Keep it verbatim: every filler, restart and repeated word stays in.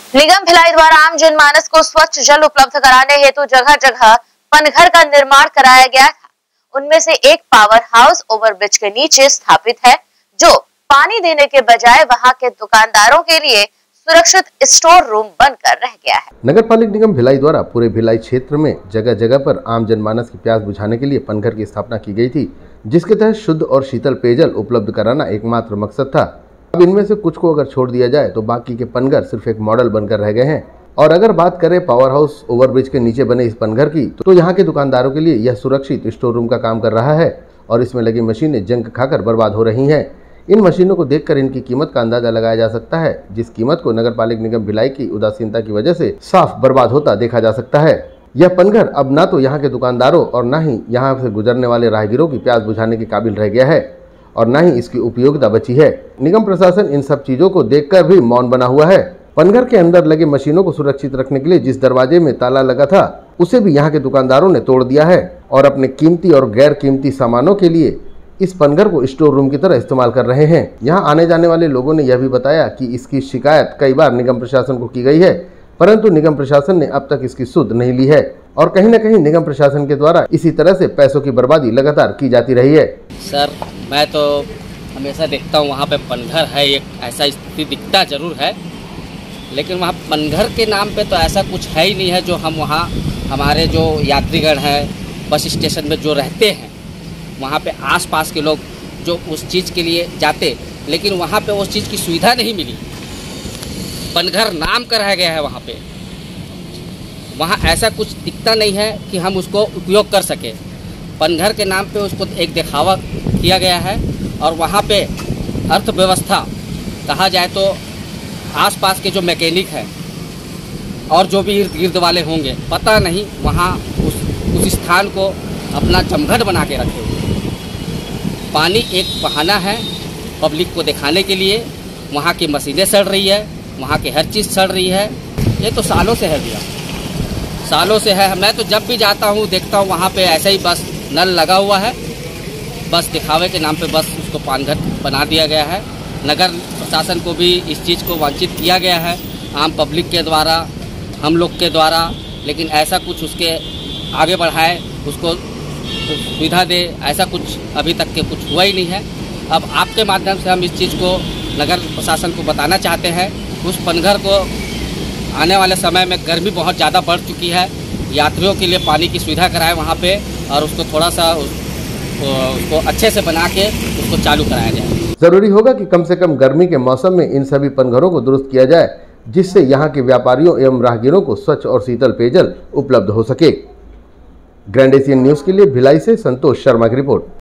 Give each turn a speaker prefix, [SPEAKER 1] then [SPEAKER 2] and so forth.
[SPEAKER 1] निगम भिलाई द्वारा आम जनमानस को स्वच्छ जल उपलब्ध कराने हेतु जगह जगह पनघर का निर्माण कराया गया था। उनमें से एक पावर हाउस ओवरब्रिज के नीचे स्थापित है, जो पानी देने के बजाय वहां के दुकानदारों के लिए सुरक्षित स्टोर रूम बनकर रह गया है।
[SPEAKER 2] नगर पालिक निगम भिलाई द्वारा पूरे भिलाई क्षेत्र में जगह जगह पर आम जनमानस की प्यास बुझाने के लिए पनघर की स्थापना की गई थी, जिसके तहत शुद्ध और शीतल पेयजल उपलब्ध कराना एकमात्र मकसद था। अब इनमें से कुछ को अगर छोड़ दिया जाए तो बाकी के पनघर सिर्फ एक मॉडल बनकर रह गए हैं। और अगर बात करें पावर हाउस ओवरब्रिज के नीचे बने इस पनघर की, तो यहाँ के दुकानदारों के लिए यह सुरक्षित स्टोर रूम का काम कर रहा है और इसमें लगी मशीनें जंग खाकर बर्बाद हो रही हैं। इन मशीनों को देखकर इनकी कीमत का अंदाजा लगाया जा सकता है, जिस कीमत को नगर पालिक निगम भिलाई की उदासीनता की वजह से साफ बर्बाद होता देखा जा सकता है। यह पनघर अब ना तो यहाँ के दुकानदारों और न ही यहाँ से गुजरने वाले राहगीरों की प्यास बुझाने के काबिल रह गया है और न ही इसकी उपयोगिता बची है। निगम प्रशासन इन सब चीजों को देखकर भी मौन बना हुआ है। पनघर के अंदर लगे मशीनों को सुरक्षित रखने के लिए जिस दरवाजे में ताला लगा था, उसे भी यहाँ के दुकानदारों ने तोड़ दिया है और अपने कीमती और गैर कीमती सामानों के लिए इस पनघर को स्टोर रूम की तरह इस्तेमाल कर रहे हैं। यहाँ आने जाने वाले लोगों ने यह भी बताया कि इसकी शिकायत कई बार निगम प्रशासन को की गई है, परंतु निगम प्रशासन ने अब तक इसकी सुध नहीं ली है और कहीं न कहीं निगम प्रशासन के द्वारा इसी तरह से पैसों की बर्बादी लगातार की जाती रही है।
[SPEAKER 3] सर, मैं तो हमेशा देखता हूँ वहाँ पे पनघर है, एक ऐसा स्थिति दिखता जरूर है, लेकिन वहाँ पनघर के नाम पे तो ऐसा कुछ है ही नहीं है जो हम वहाँ हमारे जो यात्रीगण हैं बस स्टेशन में जो रहते हैं वहाँ पे आसपास के लोग जो उस चीज़ के लिए जाते, लेकिन वहाँ पे उस चीज़ की सुविधा नहीं मिली। पनघर नाम का रह गया है वहाँ पे, वहाँ ऐसा कुछ दिखता नहीं है कि हम उसको उपयोग कर सके। पनघर के नाम पे उसको एक दिखावा किया गया है और वहाँ पे अर्थव्यवस्था कहा जाए तो आसपास के जो मैकेनिक हैं और जो भी इर्द गिर्द वाले होंगे, पता नहीं वहाँ उस उस स्थान को अपना जमघट बना के रखे हुए। पानी एक बहाना है पब्लिक को दिखाने के लिए। वहाँ की मशीनें सड़ रही है, वहाँ की हर चीज़ सड़ रही है। ये तो सालों से है भैया, सालों से है। मैं तो जब भी जाता हूँ देखता हूँ वहाँ पे ऐसे ही बस नल लगा हुआ है, बस दिखावे के नाम पे बस उसको पानघर बना दिया गया है। नगर प्रशासन को भी इस चीज़ को वांछित किया गया है आम पब्लिक के द्वारा, हम लोग के द्वारा, लेकिन ऐसा कुछ उसके आगे बढ़ाए, उसको सुविधा दे, ऐसा कुछ अभी तक के कुछ हुआ ही नहीं है। अब आपके माध्यम से हम इस चीज़ को नगर प्रशासन को बताना चाहते हैं। उस पनघर को आने वाले समय में गर्मी बहुत ज़्यादा बढ़ चुकी है, यात्रियों के लिए पानी की सुविधा कराए वहाँ पे और उसको थोड़ा सा उसको अच्छे से बना के उसको चालू कराया जाए।
[SPEAKER 2] जरूरी होगा कि कम से कम गर्मी के मौसम में इन सभी पनघरों को दुरुस्त किया जाए, जिससे यहाँ के व्यापारियों एवं राहगीरों को स्वच्छ और शीतल पेयजल उपलब्ध हो सके। ग्रैंड एशियन न्यूज़ के लिए भिलाई से संतोष शर्मा की रिपोर्ट।